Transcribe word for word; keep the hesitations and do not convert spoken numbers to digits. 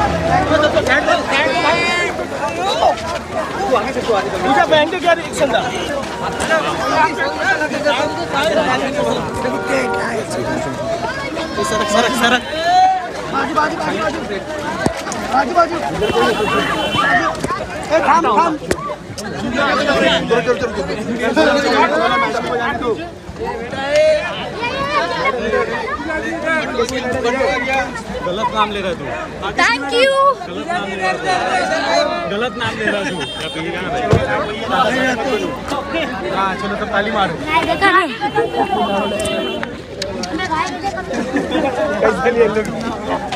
तुझ्या बँकेत घ्या रिएक्शन दा सरक सरक सरक बाजू बाजू बाजू बाजू बाजू ए थांब थांब गलत नाम ले रहा तू। Thank you. गलत नाम ले रहा तू। हाँ चलो तो ताली मारो। कैसे लिए लोग